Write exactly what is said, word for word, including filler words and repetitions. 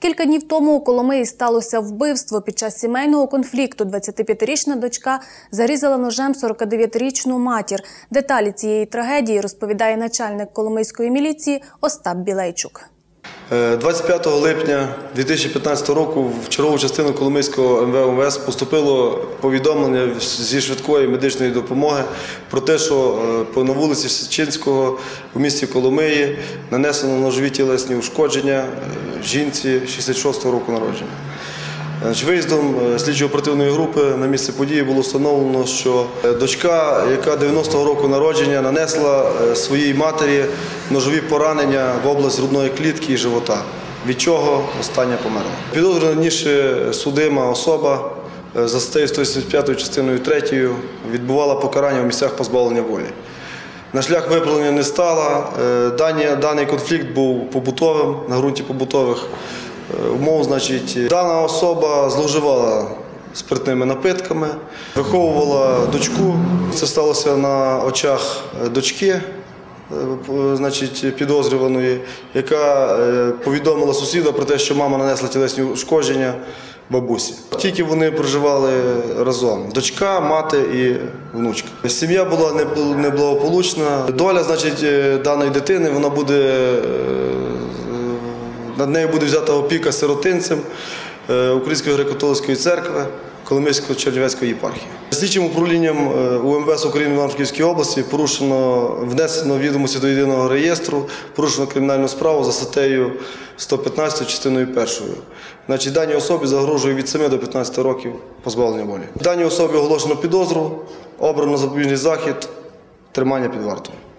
Кілька днів тому у Коломиї сталося вбивство. Під час сімейного конфлікту двадцятип'ятирічна дочка зарізала ножем сорокадев'ятирічну матір. Деталі цієї трагедії розповідає начальник Коломийської міліції Остап Білейчук. двадцять п'ятого липня дві тисячі п'ятнадцятого року в чергову частину Коломийського ем ве ем ве ес поступило повідомлення зі швидкої медичної допомоги про те, що на вулиці Січинського у місті Коломиї нанесено ножові тілесні ушкодження жінці шістдесят шостого року народження. Виїздом слідчо-оперативної групи на місце події було встановлено, що дочка, яка дев'яностого року народження, нанесла своїй матері ножові поранення в область грудної клітки і живота, від чого остання померла. Підозрювана раніше судима особа за статтею сто сімдесят п'ятою частиною третьою відбувала покарання в місцях позбавлення волі. На шлях виправлення не стала. Даний конфлікт був побутовим, на ґрунті побутових умов. Значить, дана особа зловживала спиртними напитками, виховувала дочку. Це сталося на очах дочки, значить, підозрюваної, яка повідомила сусіда про те, що мама нанесла тілесні ушкодження бабусі. Тільки вони проживали разом – дочка, мати і внучка. Сім'я була неблагополучна. Доля, значить, даної дитини, вона буде, над нею буде взята опіка сиротинцем Української греко-католицької церкви Коломийської Чернівецької єпархії. Слідчим управлінням у ем ве ес України в Івано-Франківській області порушено, внесено відомості до єдиного реєстру, порушено кримінальну справу за статтею сто п'ятнадцять частиною першою. Значить, даній особі загрожує від семи до п'ятнадцяти років позбавлення волі. Даній особі оголошено підозру, обрано запобіжний захід, тримання під вартою.